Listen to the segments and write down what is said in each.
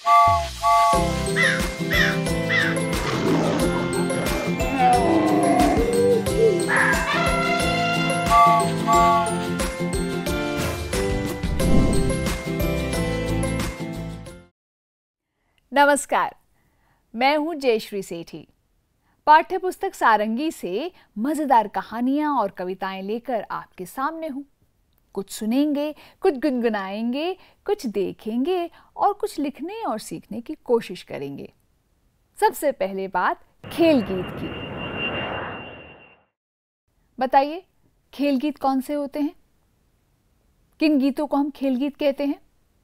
नमस्कार, मैं हूं जयश्री सेठी। पाठ्यपुस्तक सारंगी से मजेदार कहानियां और कविताएं लेकर आपके सामने हूं। कुछ सुनेंगे, कुछ गुनगुनाएंगे, कुछ देखेंगे और कुछ लिखने और सीखने की कोशिश करेंगे। सबसे पहले बात खेल गीत की। बताइए, खेल गीत कौन से होते हैं? किन गीतों को हम खेल गीत कहते हैं?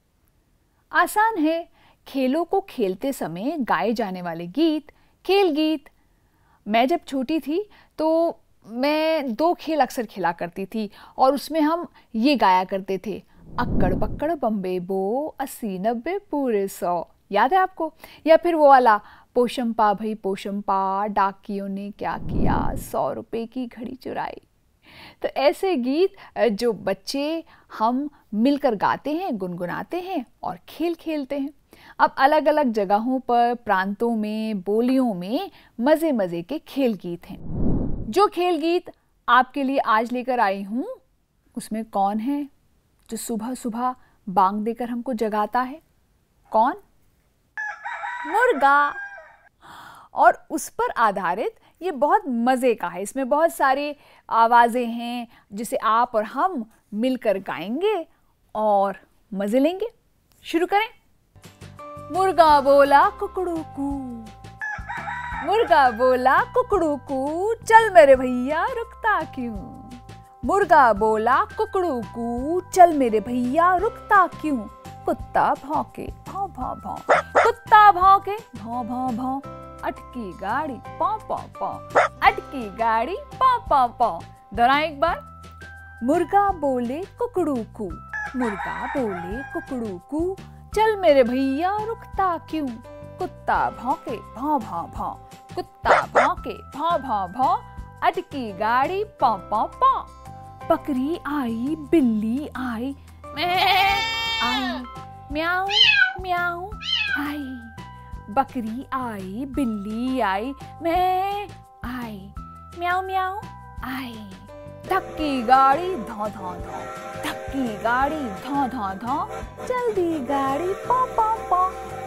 आसान है, खेलों को खेलते समय गाए जाने वाले गीत खेल गीत। मैं जब छोटी थी तो मैं 2 खेल अक्सर खेला करती थी और उसमें हम ये गाया करते थे, अक्कड़ बक्कड़ बम्बे बो 80 90 पूरे 100। याद है आपको? या फिर वो वाला, पोशंपा भई पोशंपा, डाकियों ने क्या किया, 100 रुपए की घड़ी चुराई। तो ऐसे गीत जो बच्चे हम मिलकर गाते हैं, गुनगुनाते हैं और खेल खेलते हैं। अब अलग अलग जगहों पर, प्रांतों में, बोलियों में मजे मजे के खेल गीत हैं। जो खेल गीत आपके लिए आज लेकर आई हूं, उसमें कौन है जो सुबह सुबह बांग देकर हमको जगाता है? कौन? मुर्गा। और उस पर आधारित ये बहुत मजे का है। इसमें बहुत सारी आवाजें हैं जिसे आप और हम मिलकर गाएंगे और मजे लेंगे। शुरू करें। मुर्गा बोला कुकड़ू कू, मुर्गा बोला कुकड़ू कू, चल मेरे भैया रुकता क्यों। मुर्गा बोला कुकड़ू कू, चल मेरे भैया रुकता क्यों। कुत्ता भौंके भौं भौं भौं, कुत्ता भौंके भौं भौं भौं, अटकी गाड़ी पौ पौ पौ, अटकी गाड़ी पौ पौ पौ। दोहराएं एक बार। मुर्गा बोले कुकड़ू कू, मुर्गा बोले कुकड़ू कू, चल मेरे भैया रुकता क्यों। कुत्ता भौंके भौं भौं भौं, कुत्ता भौंके भौं भौं भौं, अटकी गाड़ी पौ पौ पौ। बकरी आई बिल्ली आई, मैं आई म्याऊ म्याऊ आई। बकरी आई बिल्ली आई, मैं आई म्याऊ म्याऊ आई। धक्की गाड़ी धौ धौ धौ, धक्की गाड़ी धौ धौ धौ, जल्दी गाड़ी पौ पौ पौ।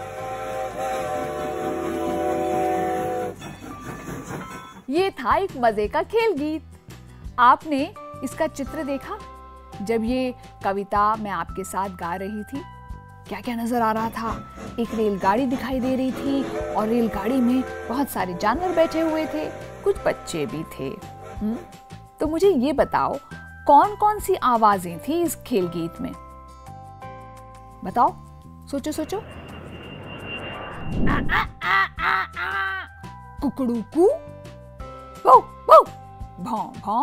ये था एक मजे का खेल गीत। आपने इसका चित्र देखा? जब ये कविता मैं आपके साथ गा रही थी, क्या क्या नजर आ रहा था? एक रेलगाड़ी दिखाई दे रही थी और रेलगाड़ी में बहुत सारे जानवर बैठे हुए थे, कुछ बच्चे भी थे। तो मुझे ये बताओ, कौन कौन सी आवाजें थी इस खेल गीत में? बताओ, सोचो सोचो। कुकड़ू कू, वो वो, भौं भौं,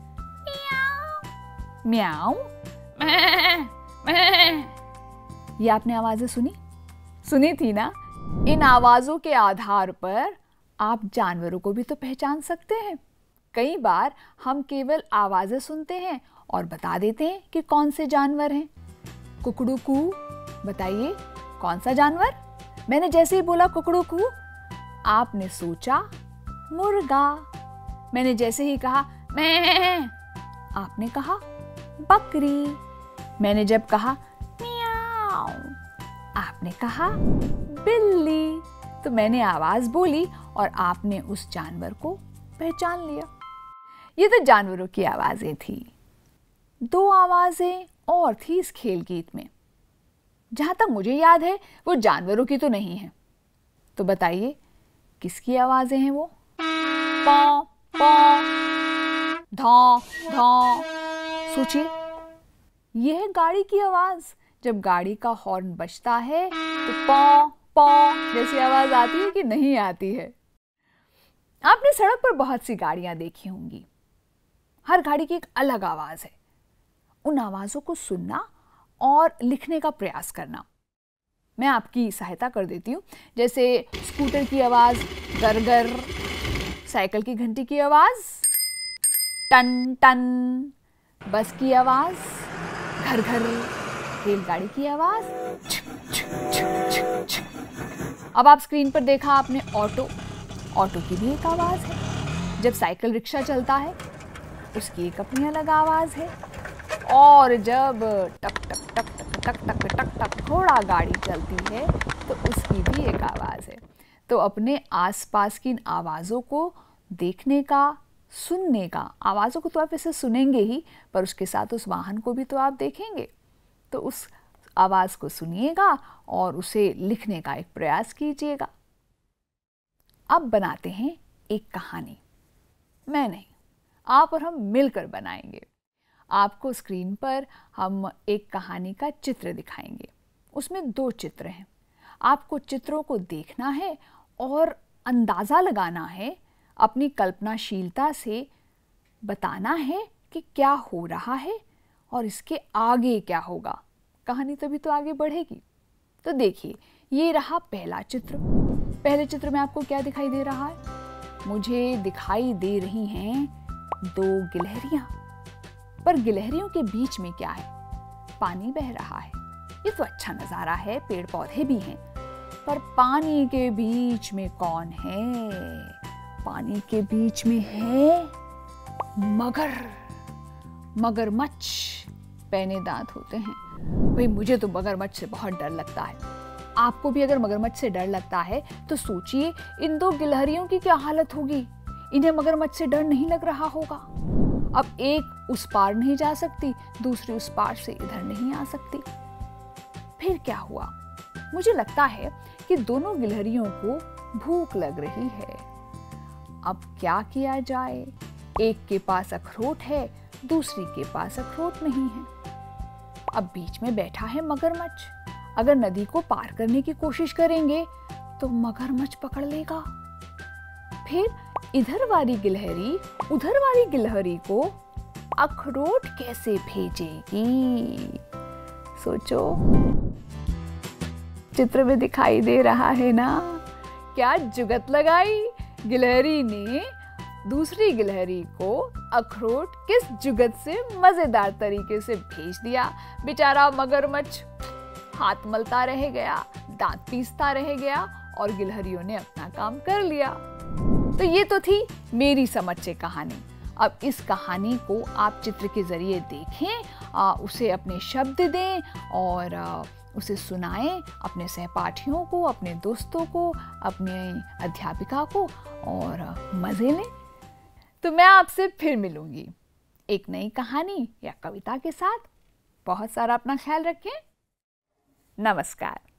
म्याऊ म्याऊ। ये आपने आवाजें सुनी थी ना? इन आवाजों के आधार पर आप जानवरों को भी तो पहचान सकते हैं। कई बार हम केवल आवाजें सुनते हैं और बता देते हैं कि कौन से जानवर हैं। कुकड़ू कू, बताइए कौन सा जानवर? मैंने जैसे ही बोला कुकड़ू कू, आपने सोचा मुर्गा। मैंने जैसे ही कहा मैं, आपने कहा बकरी। मैंने जब कहा म्याऊ, आपने कहा बिल्ली। तो मैंने आवाज बोली और आपने उस जानवर को पहचान लिया। ये तो जानवरों की आवाजें थी। 2 आवाजें और थी इस खेल गीत में। जहां तक मुझे याद है वो जानवरों की तो नहीं है। तो बताइए किसकी आवाजें हैं वो? पौ पौ, धौ धौ। सोचिए, यह है गाड़ी की आवाज। जब गाड़ी का हॉर्न बजता है तो पौ पौ जैसी आवाज आती है कि नहीं आती है? आपने सड़क पर बहुत सी गाड़ियां देखी होंगी। हर गाड़ी की एक अलग आवाज है। उन आवाजों को सुनना और लिखने का प्रयास करना। मैं आपकी सहायता कर देती हूँ। जैसे स्कूटर की आवाज गरगर, साइकिल की घंटी की आवाज टन टन, बस की आवाज घर घर, रेलगाड़ी की आवाज छुक छुक छुक छुक छुक। अब आप स्क्रीन पर देखा आपने ऑटो, ऑटो की भी एक आवाज़ है। जब साइकिल रिक्शा चलता है उसकी एक अपनी अलग आवाज़ है। और जब टक टक टक टक टक टक टक टक घोड़ा गाड़ी चलती है तो उसकी भी एक आवाज़ है। तो अपने आसपास की इन आवाज़ों को देखने का, सुनने का, आवाज़ों को तो आप इसे सुनेंगे ही, पर उसके साथ उस वाहन को भी तो आप देखेंगे। तो उस आवाज़ को सुनिएगा और उसे लिखने का एक प्रयास कीजिएगा। अब बनाते हैं एक कहानी। मैं नहीं, आप और हम मिलकर बनाएंगे। आपको स्क्रीन पर हम एक कहानी का चित्र दिखाएंगे। उसमें 2 चित्र हैं। आपको चित्रों को देखना है और अंदाज़ा लगाना है, अपनी कल्पनाशीलता से बताना है कि क्या हो रहा है और इसके आगे क्या होगा। कहानी तभी तो आगे बढ़ेगी। तो देखिए, ये रहा पहला चित्र। पहले चित्र में आपको क्या दिखाई दे रहा है? मुझे दिखाई दे रही हैं 2 गिलहरियां, पर गिलहरियों के बीच में क्या है? पानी बह रहा है। ये तो अच्छा नज़ारा है, पेड़ पौधे भी हैं, पर पानी के बीच में कौन है? पानी के बीच में है मगरमच्छ। पैने दांत होते हैं। भाई मुझे तो मगरमच्छ से बहुत डर लगता है। आपको भी अगर मगरमच्छ से डर लगता है तो सोचिए इन 2 गिलहरियों की क्या हालत होगी। इन्हें मगरमच्छ से डर नहीं लग रहा होगा। अब एक उस पार नहीं जा सकती, दूसरी उस पार से इधर नहीं आ सकती। फिर क्या हुआ? मुझे लगता है कि दोनों गिलहरियों को भूख लग रही है। अब क्या किया जाए? एक के पास अखरोट है, दूसरी के पास अखरोट नहीं है। अब बीच में बैठा है मगरमच्छ। अगर नदी को पार करने की कोशिश करेंगे तो मगरमच्छ पकड़ लेगा। फिर इधर वाली गिलहरी उधर वाली गिलहरी को अखरोट कैसे भेजेगी? सोचो। चित्र में दिखाई दे रहा है ना? क्या जुगत लगाई गिलहरी ने दूसरी गिलहरी को अखरोट किस जुगत से मजेदार तरीके से भेज दिया। बेचारा मगरमच्छ हाथ मलता रह गया, दांत पीसता रह गया और गिलहरियों ने अपना काम कर लिया। तो ये तो थी मेरी समझ से कहानी। अब इस कहानी को आप चित्र के जरिए देखें, उसे अपने शब्द दें और उसे सुनाएं अपने सहपाठियों को, अपने दोस्तों को, अपने अध्यापिका को और मजे लें। तो मैं आपसे फिर मिलूंगी एक नई कहानी या कविता के साथ। बहुत सारा अपना ख्याल रखें। नमस्कार।